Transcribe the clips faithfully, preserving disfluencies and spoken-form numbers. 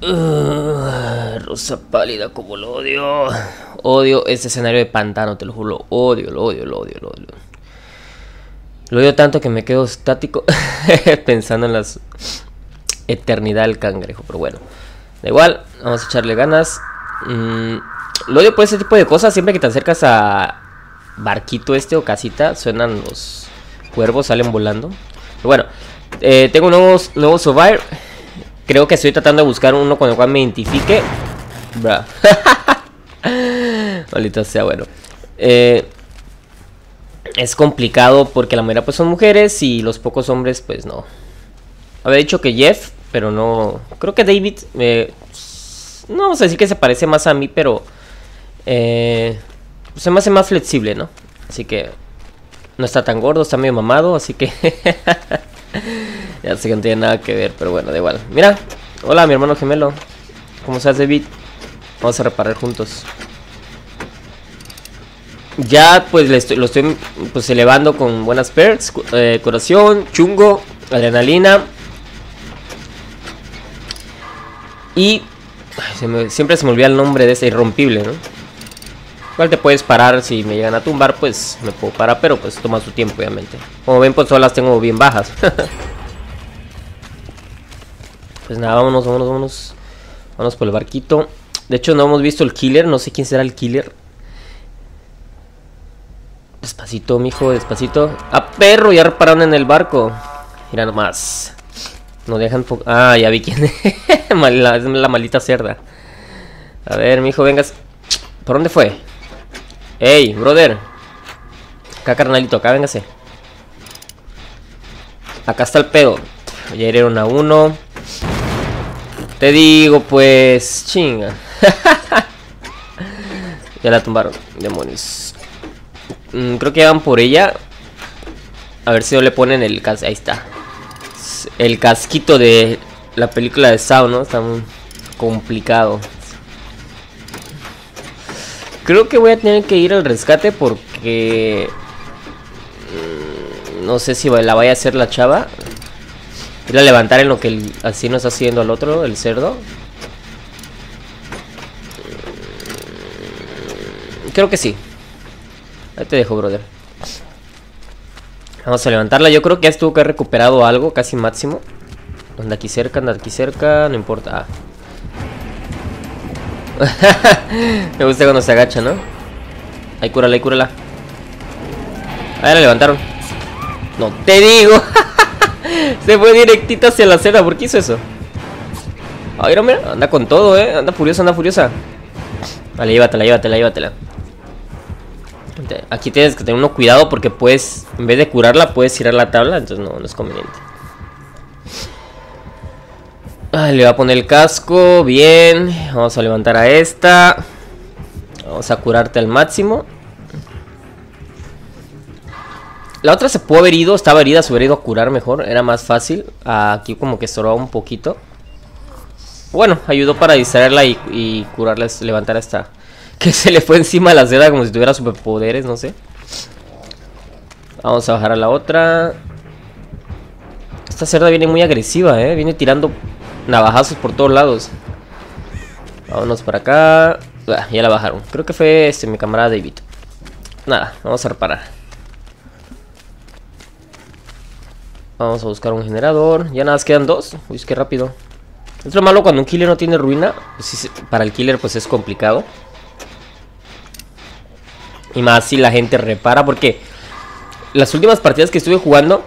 Uh, rosa pálida, como lo odio. Odio este escenario de pantano, te lo juro. Lo odio, lo odio, lo odio, lo odio. Lo odio tanto que me quedo estático pensando en la eternidad del cangrejo. Pero bueno, da igual, vamos a echarle ganas. mm, Lo odio por ese tipo de cosas. Siempre que te acercas a barquito este o casita, suenan los cuervos, salen volando. Pero bueno, eh, tengo un nuevo, nuevo survivor. Creo que estoy tratando de buscar uno con el cual me identifique. Bra. Maldita sea, bueno. Eh, es complicado porque la mayoría pues son mujeres y los pocos hombres pues no. Había dicho que Jeff, pero no. Creo que David, eh, no vamos a decir que se parece más a mí, pero eh, se me hace más flexible, ¿no? Así que no está tan gordo, está medio mamado, así que ya sé que no tiene nada que ver, pero bueno, da igual. Mira, hola mi hermano gemelo. ¿Cómo estás, David? Vamos a reparar juntos. Ya pues le estoy, lo estoy pues elevando con buenas perks, eh, curación, chungo, adrenalina. Y ay, se me, siempre se me olvida el nombre de ese irrompible, ¿no? Igual te puedes parar, si me llegan a tumbar pues me puedo parar, pero pues toma su tiempo obviamente. Como ven pues todas las tengo bien bajas. Pues nada, vámonos, vámonos, vámonos. Vámonos por el barquito. De hecho no hemos visto el killer, no sé quién será el killer. Despacito, mijo, despacito. ¡Ah, perro! Ya repararon en el barco. Mira nomás. No dejan... Ah, ya vi quién es. la, la maldita cerda. A ver, mijo, vengas. ¿Por dónde fue? Ey, brother. Acá, carnalito, acá, véngase. Acá está el pedo. Ya hirieron a uno. Te digo, pues... Chinga. Ya la tumbaron. Demonios. Mm, creo que van por ella. A ver si no le ponen el cas... Ahí está. El casquito de la película de Saw, ¿no? Está muy complicado. Creo que voy a tener que ir al rescate porque... Mmm, no sé si la vaya a hacer la chava. Ir a levantar en lo que el asesino está haciendo al otro, el cerdo. Creo que sí. Ahí te dejo, brother. Vamos a levantarla. Yo creo que ya estuvo que ha recuperado algo, casi máximo. Anda aquí cerca, anda aquí cerca. No importa. Ah. Me gusta cuando se agacha, ¿no? Ahí, cúrala, ahí, cúrala. Ahí la levantaron. No te digo. Se fue directito hacia la cera. ¿Por qué hizo eso? Ay, no, mira, anda con todo, eh. Anda furiosa, anda furiosa. Vale, llévatela, llévatela, llévatela. Aquí tienes que tener uno cuidado porque puedes, en vez de curarla, puedes tirar la tabla. Entonces no, no es conveniente. Ah, le voy a poner el casco. Bien. Vamos a levantar a esta. Vamos a curarte al máximo. La otra se pudo haber ido. Estaba herida, se hubiera ido a curar mejor. Era más fácil. Aquí como que estorbaba un poquito. Bueno, ayudó para distraerla y, y curarla, levantar a esta. Que se le fue encima a la seda como si tuviera superpoderes, no sé. Vamos a bajar a la otra. Esta cerda viene muy agresiva, eh. Viene tirando navajazos por todos lados. Vámonos para acá. Ah, ya la bajaron. Creo que fue este, mi camarada David. Nada, vamos a reparar. Vamos a buscar un generador. Ya nada más quedan dos. Uy, es que rápido. Es lo malo cuando un killer no tiene ruina. Pues sí, para el killer pues es complicado. Y más si la gente repara, porque las últimas partidas que estuve jugando,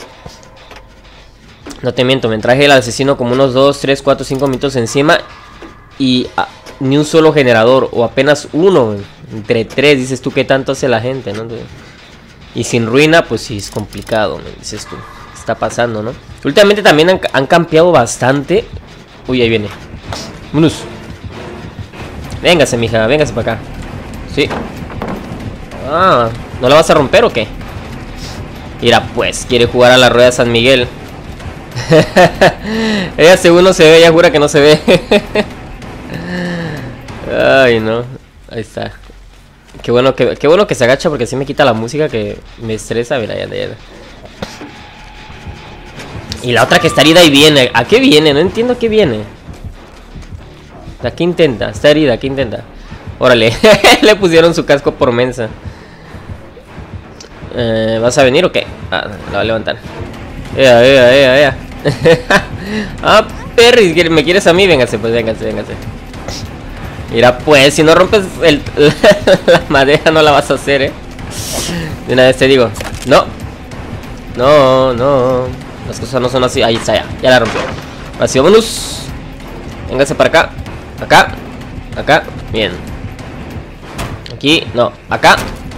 no te miento, me traje el asesino como unos dos, tres, cuatro, cinco minutos encima. Y a, ni un solo generador, o apenas uno, entre tres. Dices tú, ¿qué tanto hace la gente, no? Y sin ruina, pues sí es complicado, ¿no? Dices tú, ¿qué está pasando, no? Últimamente también han, han campeado bastante. Uy, ahí viene. Vámonos. Véngase, mija, véngase para acá. Sí. Ah, ¿no la vas a romper o qué? Mira, pues, quiere jugar a la rueda de San Miguel. Ella según no se ve, ella jura que no se ve. Ay, no. Ahí está. Qué bueno que, qué bueno que se agacha porque así me quita la música que me estresa. Mira, ya, ya, ya. Y la otra que está herida y viene. ¿A qué viene? No entiendo a qué viene. ¿Qué intenta? Está herida, ¿qué intenta? Órale, le pusieron su casco por mensa. Eh, ¿Vas a venir o qué? Ah, la va a levantar. Ea, ea, ea, ea. Ah, Perry, ¿me quieres a mí? Véngase, pues, véngase, véngase. Mira, pues, si no rompes el, la madera no la vas a hacer, eh. De una vez te digo, no. No, no. Las cosas no son así. Ahí está, ya, ya la rompió. Así, vámonos. Véngase para acá. Acá. Acá. Bien. Aquí, no, acá.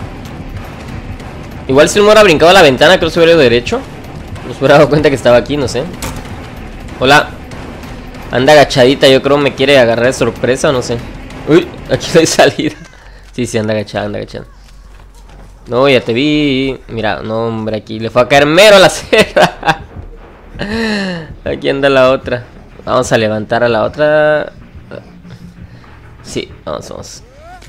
Igual si no me hubiera brincado a la ventana, creo que se hubiera ido derecho. No se hubiera dado cuenta que estaba aquí, no sé. Hola. Anda agachadita, yo creo me quiere agarrar de sorpresa, no sé. Uy, aquí no hay salida. Sí, sí, anda agachada, anda agachada. No, ya te vi. Mira, no, hombre, aquí le fue a caer mero a la sierra. Aquí anda la otra. Vamos a levantar a la otra. Sí, vamos, vamos.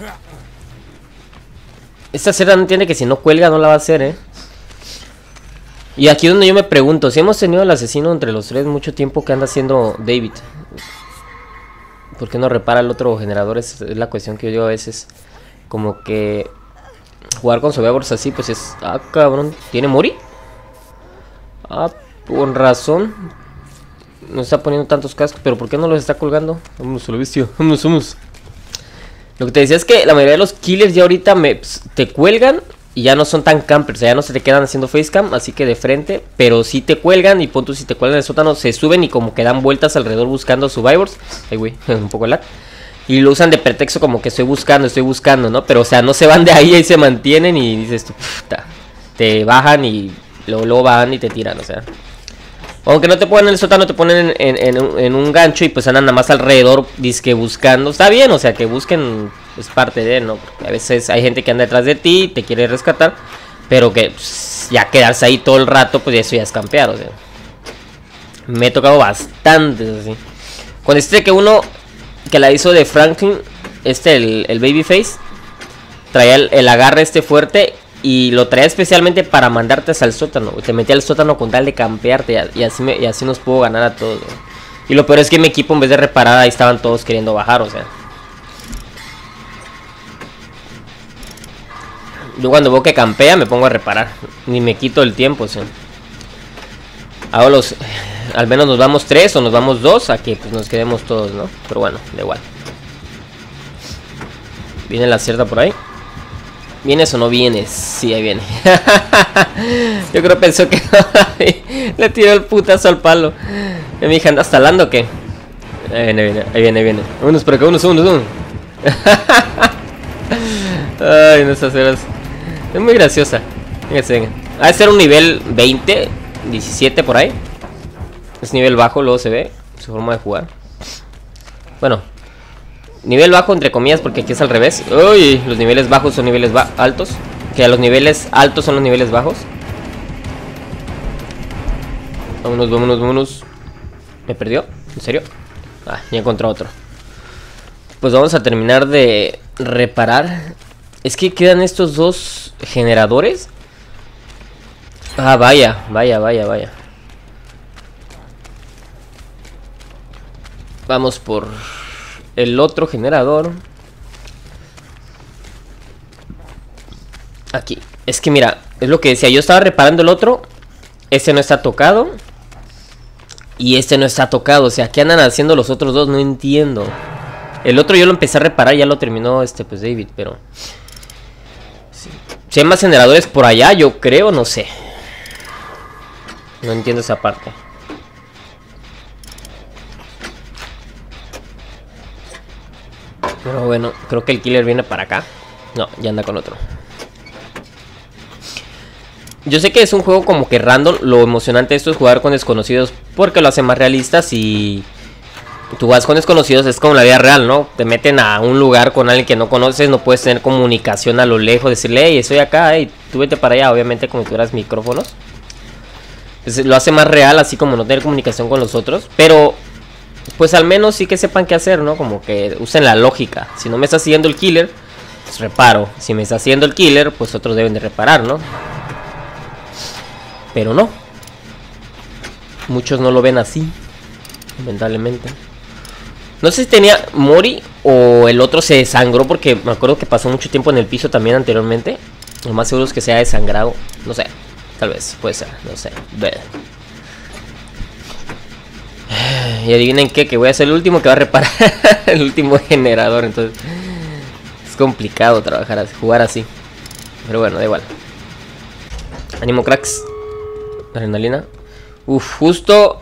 Esta cerda no entiende que si no cuelga no la va a hacer, eh. Y aquí es donde yo me pregunto, si hemos tenido al asesino entre los tres mucho tiempo, ¿qué anda haciendo David? ¿Por qué no repara el otro generador? Es, es la cuestión que yo digo a veces. Como que jugar con survivors así, pues es... Ah, cabrón, ¿tiene Mori? Ah, con razón. No está poniendo tantos cascos, pero ¿por qué no los está colgando? Vamos, lo vestido, vamos, vamos. Lo que te decía es que la mayoría de los killers ya ahorita me, pues, te cuelgan y ya no son tan campers, o sea, ya no se te quedan haciendo facecam, así que de frente, pero sí te cuelgan y pon tú, si te cuelgan en el sótano, se suben y como que dan vueltas alrededor buscando survivors. Ay, güey, un poco lag. Y lo usan de pretexto como que estoy buscando, estoy buscando, ¿no? Pero, o sea, no se van de ahí y se mantienen y dices tú, puta, te bajan y luego, luego van y te tiran, o sea. Aunque no te ponen en el sótano, te ponen en, en, en, en un gancho y pues andan nada más alrededor, disque buscando. Está bien, o sea, que busquen es parte de, ¿no? Porque a veces hay gente que anda detrás de ti y te quiere rescatar, pero que pues, ya quedarse ahí todo el rato, pues eso ya es campear, o sea. Me he tocado bastante, así. Con este que uno que la hizo de Franklin, este, el, el Babyface, traía el, el agarre este fuerte y lo traía especialmente para mandarte hasta el sótano. Te metía al sótano con tal de campearte y así, me, y así nos pudo ganar a todos, ¿no? Y lo peor es que mi equipo en vez de reparar ahí estaban todos queriendo bajar, o sea. Yo cuando veo que campea me pongo a reparar. Ni me quito el tiempo, o sea. Hago los... Al menos nos vamos tres o nos vamos dos a que pues, nos quedemos todos, ¿no? Pero bueno, da igual. Viene la cierta por ahí. ¿Vienes o no vienes? Sí, ahí viene. Yo creo que pensó que no. Le tiró el putazo al palo. ¿Y mi hija anda talando o qué? Ahí viene, viene, ahí viene, ahí viene. Unos por acá, unos, unos, unos. Ay, no esas horas. Es muy graciosa. Fíjense, venga. Va a ser un nivel veinte, diecisiete por ahí. Es nivel bajo, luego se ve su forma de jugar. Bueno. Nivel bajo entre comillas porque aquí es al revés. Uy, los niveles bajos son niveles ba altos. Que a los niveles altos son los niveles bajos. Vámonos, vámonos, vámonos. ¿Me perdió? ¿En serio? Ah, ya encontré otro. Pues vamos a terminar de reparar. Es que quedan estos dos generadores. Ah, vaya, vaya, vaya, vaya. Vamos por el otro generador. Aquí. Es que mira, es lo que decía. Yo estaba reparando el otro. Este no está tocado. Y este no está tocado. O sea, ¿qué andan haciendo los otros dos? No entiendo. El otro yo lo empecé a reparar. Ya lo terminó este, pues David, pero... Sí. Si hay más generadores por allá, yo creo, no sé. No entiendo esa parte. Pero bueno, creo que el killer viene para acá. No, ya anda con otro. Yo sé que es un juego como que random. Lo emocionante de esto es jugar con desconocidos porque lo hace más realistas. Y tú vas con desconocidos, es como la vida real, ¿no? Te meten a un lugar con alguien que no conoces. No puedes tener comunicación a lo lejos. Decirle, hey, estoy acá, hey, tú vete para allá. Obviamente como si tuvieras micrófonos. Entonces, lo hace más real, así como no tener comunicación con los otros. Pero... pues al menos sí que sepan qué hacer, ¿no? Como que usen la lógica. Si no me está siguiendo el killer, pues reparo. Si me está siguiendo el killer, pues otros deben de reparar, ¿no? Pero no. Muchos no lo ven así, lamentablemente. No sé si tenía Mori o el otro se desangró, porque me acuerdo que pasó mucho tiempo en el piso también anteriormente. Lo más seguro es que se haya desangrado. No sé, tal vez, puede ser, no sé. Ve. Y adivinen qué, que voy a ser el último que va a reparar el último generador. Entonces es complicado trabajar así, jugar así. Pero bueno, da igual. Ánimo, cracks. Adrenalina. Uf, justo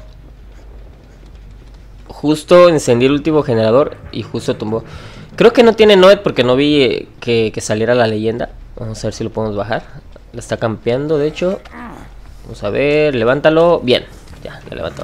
Justo encendí el último generador y justo tumbó. Creo que no tiene Noed porque no vi eh, que, que saliera la leyenda. Vamos a ver si lo podemos bajar. La está campeando, de hecho. Vamos a ver, levántalo. Bien, ya, ya levantó.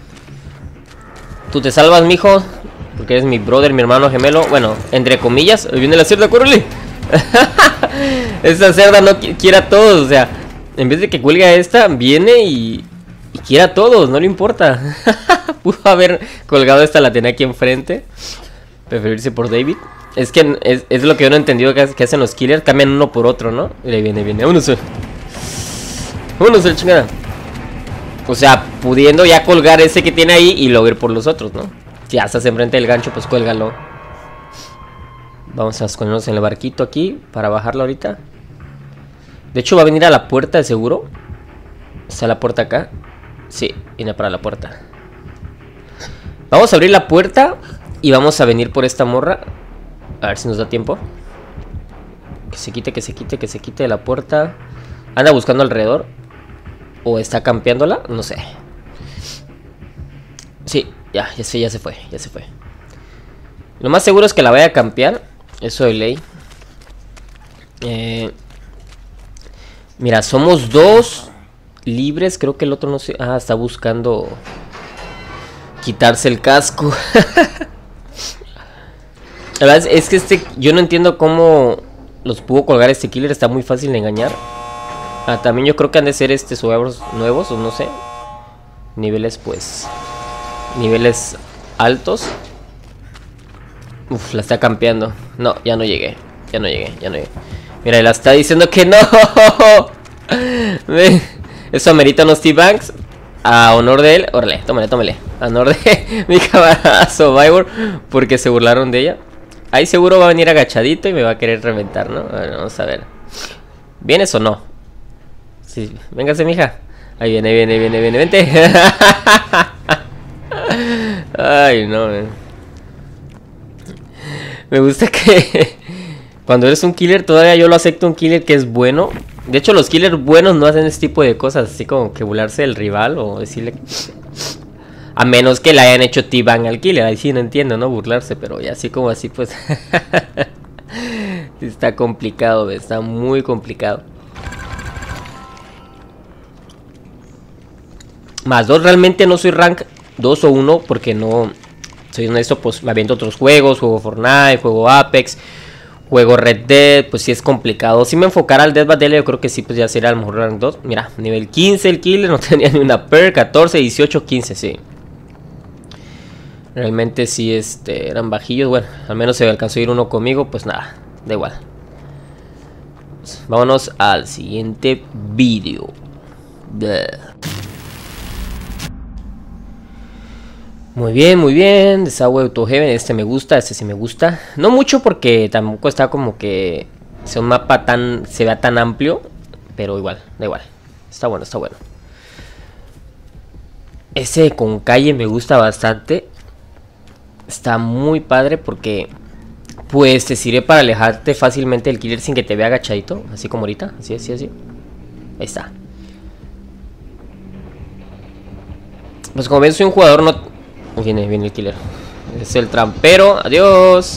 Tú te salvas, mijo, porque eres mi brother, mi hermano gemelo. Bueno, entre comillas. Ahí viene la cerda, córrele. Esta cerda no qu quiere a todos, o sea, en vez de que cuelgue a esta, viene y, y quiere a todos, no le importa. Pudo haber colgado esta, la tenía aquí enfrente. Preferirse por David. Es que es, es lo que yo no he entendido que, que hacen los killers. Cambian uno por otro, ¿no? Y ahí viene, viene. Uno solo. Uno solo, chingada. O sea, pudiendo ya colgar ese que tiene ahí y luego ir por los otros, ¿no? Si ya estás enfrente del gancho, pues cuélgalo. Vamos a escondernos en el barquito aquí para bajarlo ahorita. De hecho va a venir a la puerta de seguro. Está la puerta acá. Sí, viene para la puerta. Vamos a abrir la puerta y vamos a venir por esta morra. A ver si nos da tiempo. Que se quite, que se quite, que se quite de la puerta. Anda buscando alrededor. O está campeándola, no sé. Sí, ya, ya sé, ya se fue, ya se fue. Lo más seguro es que la vaya a campear. Eso de ley. Eh, mira, somos dos libres. Creo que el otro no sé. Ah, está buscando quitarse el casco. La verdad es que este, yo no entiendo cómo los pudo colgar este killer. Está muy fácil de engañar. Ah, también yo creo que han de ser este survivors nuevos, o no sé. Niveles, pues, niveles altos. Uf, la está campeando. No, ya no llegué. Ya no llegué, ya no llegué. Mira, la está diciendo que no. Eso amerita unos T-Banks. A honor de él. Órale, tómale, tómale. A honor de mi camarada Survivor. Porque se burlaron de ella. Ahí seguro va a venir agachadito y me va a querer reventar, ¿no? A ver, vamos a ver. ¿Vienes o no? Sí, véngase, mija. Ahí viene, viene, viene, viene, vente. Ay, no, man. Me gusta que cuando eres un killer, todavía yo lo acepto un killer que es bueno. De hecho, los killers buenos no hacen este tipo de cosas, así como que burlarse del rival o decirle... A menos que le hayan hecho T-Bang al killer, ahí sí no entiendo, ¿no? Burlarse, pero ya así como así, pues... Está complicado, ¿ves? Está muy complicado. Más dos, realmente no soy rank dos o uno porque no... Soy honesto, pues me aviento otros juegos, juego Fortnite, juego Apex, juego Red Dead, pues sí es complicado. Si me enfocara al Dead by Daylight, yo creo que sí, pues ya sería a lo mejor rank dos. Mira, nivel quince el killer, no tenía ni una perk, catorce, dieciocho, quince, sí. Realmente sí, este, eran bajillos, bueno, al menos se alcanzó a ir uno conmigo, pues nada, da igual. Pues, vámonos al siguiente vídeo. Muy bien, muy bien. Desagüe Autoheaven, este me gusta, este sí me gusta. No mucho porque tampoco está como que sea un mapa tan, se vea tan amplio. Pero igual, da igual. Está bueno, está bueno. Ese con calle me gusta bastante. Está muy padre porque pues te sirve para alejarte fácilmente del killer sin que te vea agachadito. Así como ahorita, así, así, así. Ahí está. Pues como ven, soy un jugador no... Viene, viene el killer. Es el trampero. Adiós.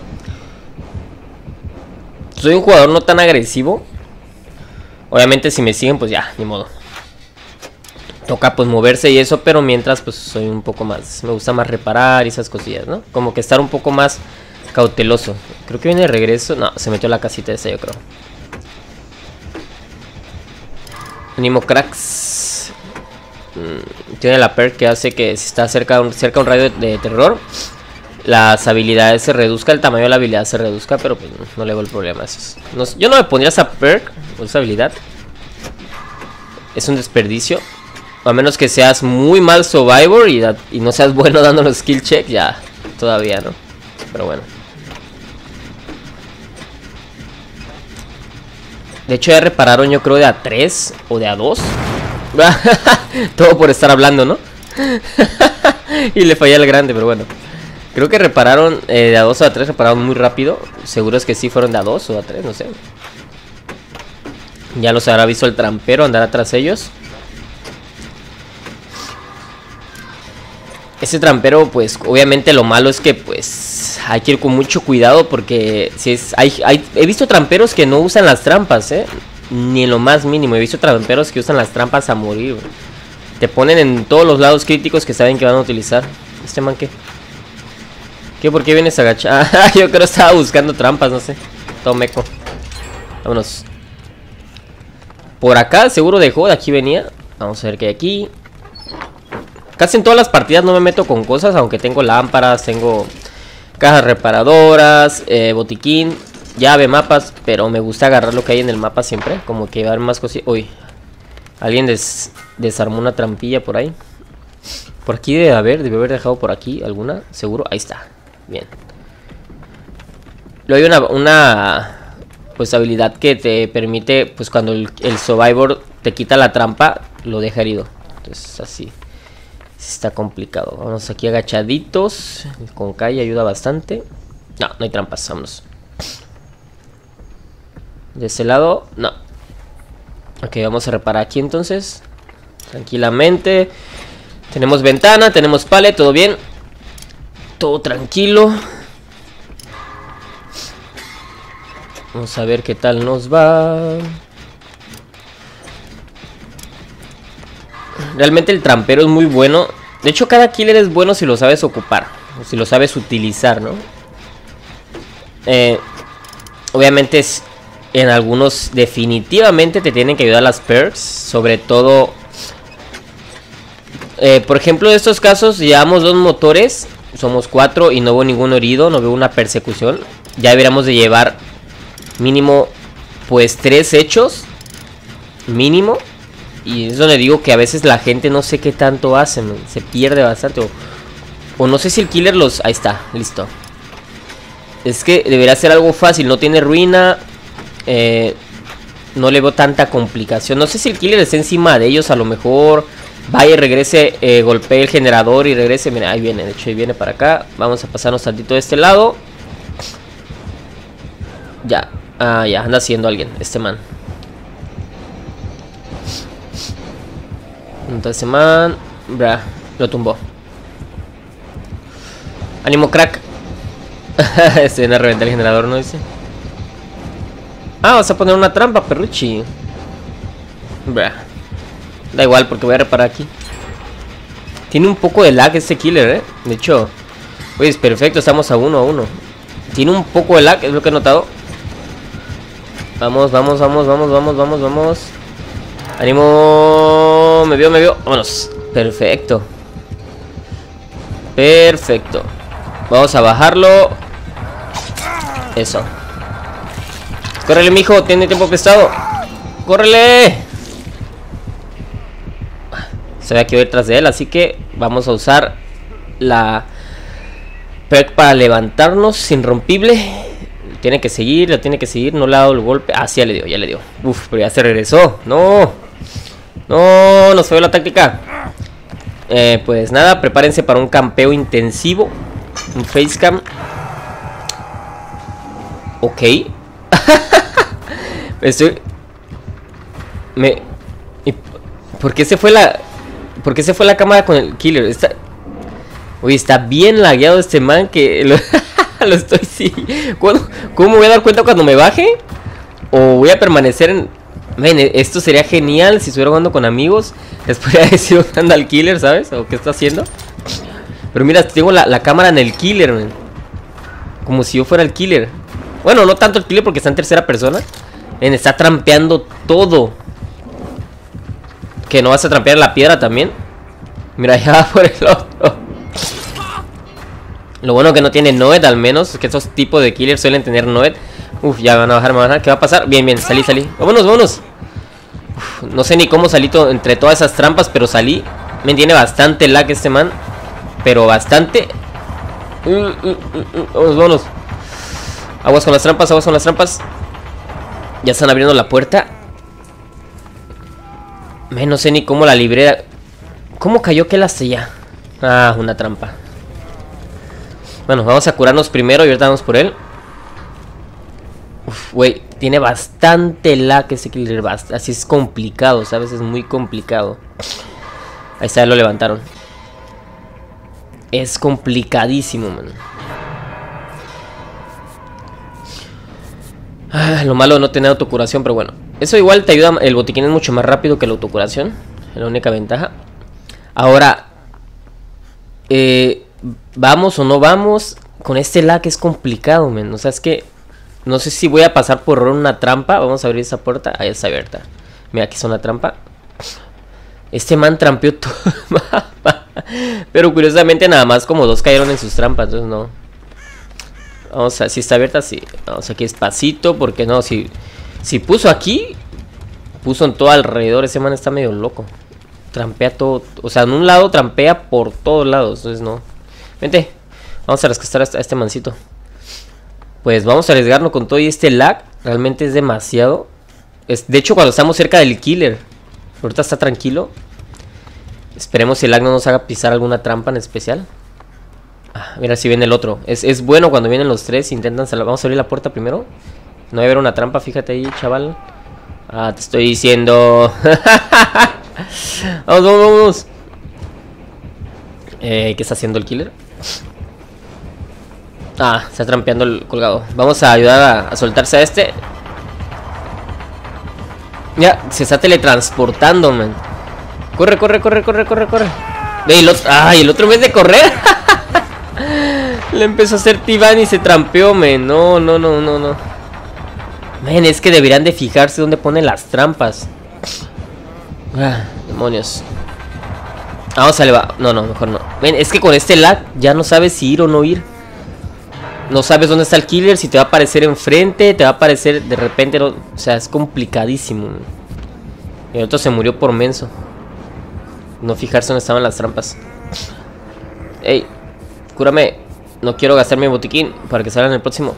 Soy un jugador no tan agresivo. Obviamente si me siguen, pues ya, ni modo. Toca pues moverse y eso, pero mientras pues soy un poco más... Me gusta más reparar y esas cosillas, ¿no? Como que estar un poco más cauteloso. Creo que viene de regreso. No, se metió a la casita esa, yo creo. Ánimo, cracks. Tiene la perk que hace que si está cerca de un, cerca de un radio de, de terror, las habilidades se reduzca, el tamaño de la habilidad se reduzca, pero pues no, no le veo el problema. Eso es, no, yo no me pondría esa perk o esa habilidad. Es un desperdicio. A menos que seas muy mal survivor y, y no seas bueno dando los skill check, ya todavía, ¿no? Pero bueno. De hecho ya repararon, yo creo, de a tres o de a dos. Todo por estar hablando, ¿no? Y le fallé al grande, pero bueno. Creo que repararon eh, de a dos o a tres, repararon muy rápido. Seguro es que sí fueron de a dos o a tres, no sé. Ya los habrá visto el trampero, andará tras ellos. Ese trampero, pues, obviamente lo malo es que, pues, hay que ir con mucho cuidado porque si es, hay, hay, he visto tramperos que no usan las trampas, ¿eh? Ni en lo más mínimo. He visto tramperos que usan las trampas a morir, güey. Te ponen en todos los lados críticos que saben que van a utilizar. ¿Este man qué? ¿Qué? ¿Por qué vienes agachado? Yo creo que estaba buscando trampas, no sé. Todo meco. Vámonos. Por acá seguro dejó, de aquí venía. Vamos a ver qué hay aquí. Casi en todas las partidas no me meto con cosas, aunque tengo lámparas, tengo cajas reparadoras, eh, botiquín, llave, mapas. Pero me gusta agarrar lo que hay en el mapa siempre. Como que va a haber más cosas. Uy, alguien des desarmó una trampilla por ahí. Por aquí debe haber, debe haber dejado por aquí alguna, seguro. Ahí está, bien. Luego hay una, una pues habilidad que te permite, pues cuando el, el survivor te quita la trampa, lo deja herido. Entonces así. Está complicado. Vamos aquí agachaditos. Con calle ayuda bastante. No, no hay trampas, vámonos. De ese lado, no. Ok, vamos a reparar aquí entonces. Tranquilamente. Tenemos ventana, tenemos palet, todo bien. Todo tranquilo. Vamos a ver qué tal nos va. Realmente el trampero es muy bueno. De hecho, cada killer es bueno si lo sabes ocupar, o si lo sabes utilizar, ¿no? Eh, obviamente es, en algunos definitivamente te tienen que ayudar las perks. Sobre todo eh, por ejemplo, en estos casos llevamos dos motores. Somos cuatro y no veo ningún herido. No veo una persecución. Ya deberíamos de llevar mínimo pues tres hechos. Mínimo. Y es donde digo que a veces la gente no sé qué tanto hace, man. Se pierde bastante. O, o no sé si el killer los... Ahí está, listo. Es que debería ser algo fácil. No tiene ruina. Eh, no le veo tanta complicación. No sé si el killer está encima de ellos. A lo mejor vaya y regrese, eh, golpee el generador y regrese. Mira, ahí viene, de hecho ahí viene para acá. Vamos a pasarnos tantito de este lado. Ya, ah, ya, anda haciendo alguien, este man. Entonces, man, bra, lo tumbó. Ánimo, crack. Estoy en a reventar el generador, ¿no dice? Ah, vas a poner una trampa, perruchi. Bra. Da igual porque voy a reparar aquí. Tiene un poco de lag este killer, eh. De hecho, pues perfecto, estamos a uno a uno. Tiene un poco de lag, es lo que he notado. Vamos, vamos, vamos, vamos, vamos, vamos, vamos. Ánimo. Me vio, me vio. Vámonos. Perfecto. Perfecto. Vamos a bajarlo. Eso. Córrele, mijo. Tiene tiempo prestado. Córrele. Se ve que voy detrás de él. Así que vamos a usar la perk para levantarnos. Irrompible. Tiene que seguir, lo tiene que seguir. No le ha dado el golpe. Ah, sí, ya le dio, ya le dio. Uf, pero ya se regresó. No. No, nos fue la táctica. Eh, pues nada, prepárense para un campeo intensivo. Un facecam. Ok. Estoy... Me... ¿Por qué se fue la... ¿Por qué se fue la cámara con el killer? Está... Uy, está bien lagueado este man que... Lo... Lo estoy sí. ¿Cómo, ¿Cómo me voy a dar cuenta cuando me baje? ¿O voy a permanecer en...? Man, esto sería genial si estuviera jugando con amigos. Les podría decir dónde anda el killer, ¿sabes? O qué está haciendo. Pero mira, tengo la, la cámara en el killer, man. Como si yo fuera el killer. Bueno, no tanto el killer porque está en tercera persona. Man, está trampeando todo. ¿Que no vas a trampear la piedra también? Mira, ya por el otro. Lo bueno que no tiene Noed, al menos. Es que esos tipos de killers suelen tener Noed. Uf, ya van a bajar, me van a bajar. ¿Qué va a pasar? Bien, bien, salí, salí. Vámonos, vámonos. Uf, no sé ni cómo salí entre todas esas trampas, pero salí. Me tiene bastante lag este man. Pero bastante. Uh, uh, uh, uh, Vámonos, vámonos. Aguas con las trampas, aguas con las trampas. Ya están abriendo la puerta. Me no sé ni cómo la libré. ¿Cómo cayó que la sella? Ah, una trampa. Bueno, vamos a curarnos primero y ahorita vamos por él. Uf, güey, tiene bastante lag ese killer. Así es complicado, ¿sabes? Es muy complicado. Ahí está, lo levantaron. Es complicadísimo, man. Ah, lo malo de no tener autocuración, pero bueno. Eso igual te ayuda. El botiquín es mucho más rápido que la autocuración. Es la única ventaja. Ahora, eh, ¿vamos o no vamos? Con este lag es complicado, man. O sea, es que no sé si voy a pasar por una trampa. Vamos a abrir esa puerta. Ahí está abierta. Mira, aquí está una trampa. Este man trampeó todo el mapa. Pero curiosamente nada más como dos cayeron en sus trampas. Entonces no. Vamos a, si está abierta, sí. Vamos aquí despacito, porque no, si, si puso aquí, puso en todo alrededor. Ese man está medio loco. Trampea todo, o sea, en un lado trampea por todos lados. Entonces no. Vente, vamos a rescatar a este mancito. Pues vamos a arriesgarnos con todo y este lag. Realmente es demasiado. Es, de hecho, cuando estamos cerca del killer, ahorita está tranquilo. Esperemos si el lag no nos haga pisar alguna trampa en especial. Ah, mira, si viene el otro. Es, es bueno cuando vienen los tres. Intentan salvar. Vamos a abrir la puerta primero. No va a haber una trampa, fíjate ahí, chaval. Ah, te estoy diciendo. Vamos, vamos, vamos. Eh, ¿qué está haciendo el killer? Ah, está trampeando el colgado. Vamos a ayudar a, a soltarse a este. Ya, se está teletransportando, man. Corre, corre, corre, corre, corre, corre. Ve, el otro. Ay, el otro en vez de correr. Le empezó a hacer T-Ban y se trampeó, men. No, no, no, no, no. Men, es que deberían de fijarse dónde ponen las trampas. Ah, demonios. Vamos a elevar. No, no, mejor no. Men, es que con este lag ya no sabes si ir o no ir. No sabes dónde está el killer, si te va a aparecer enfrente, te va a aparecer de repente. No, o sea, es complicadísimo, men. Y el otro se murió por menso. No fijarse dónde estaban las trampas. Ey, cúrame. No quiero gastar mi botiquín para que salga en el próximo.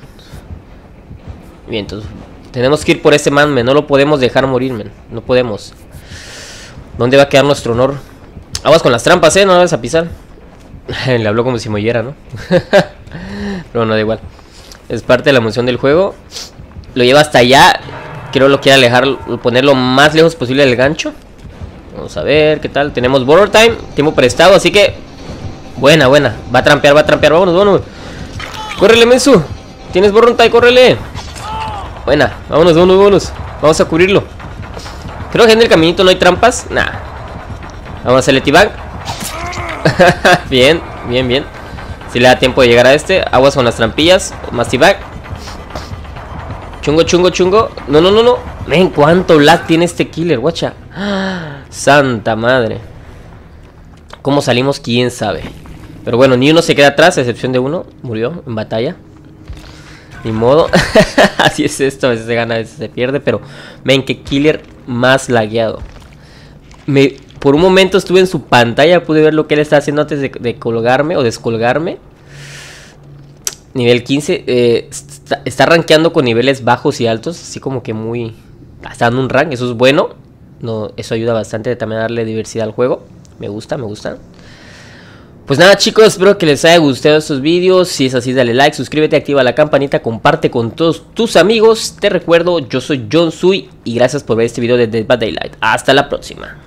Bien, entonces tenemos que ir por ese man, men. No lo podemos dejar morir, men. No podemos. ¿Dónde va a quedar nuestro honor? Aguas con las trampas, eh. No lo vas a pisar. Le habló como si me oyera, ¿no? Pero no, da igual. Es parte de la emoción del juego. Lo lleva hasta allá. Creo lo quiere alejar, poner lo más lejos posible del gancho. Vamos a ver qué tal. Tenemos borrow time, tiempo prestado, así que buena, buena. Va a trampear, va a trampear. Vámonos, vámonos. Córrele, Mensu. Tienes borrow time, córrele. Buena, vámonos, vámonos, vámonos. Vamos a cubrirlo. Creo que en el caminito no hay trampas. Nah. Vamos a hacerle T-Bag. Bien, bien, bien. Si le da tiempo de llegar a este. Aguas con las trampillas. Más T-Bag. Chungo, chungo, chungo. No, no, no, no. Ven, cuánto lag tiene este killer, guacha. Santa madre. ¿Cómo salimos? Quién sabe. Pero bueno, ni uno se queda atrás, a excepción de uno. Murió en batalla. Ni modo. Así es esto, a veces se gana, a veces se pierde. Pero ven, qué killer más lagueado. Me, por un momento estuve en su pantalla, pude ver lo que él estaba haciendo antes de, de colgarme o descolgarme. Nivel quince. eh, está, está rankeando con niveles bajos y altos. Así como que muy... Está dando un rank, eso es bueno. No, eso ayuda bastante también a darle diversidad al juego. Me gusta, me gusta. Pues nada, chicos, espero que les haya gustado estos vídeos. Si es así, dale like, suscríbete, activa la campanita, comparte con todos tus amigos. Te recuerdo, yo soy John Sui y gracias por ver este video de Dead by Daylight. Hasta la próxima.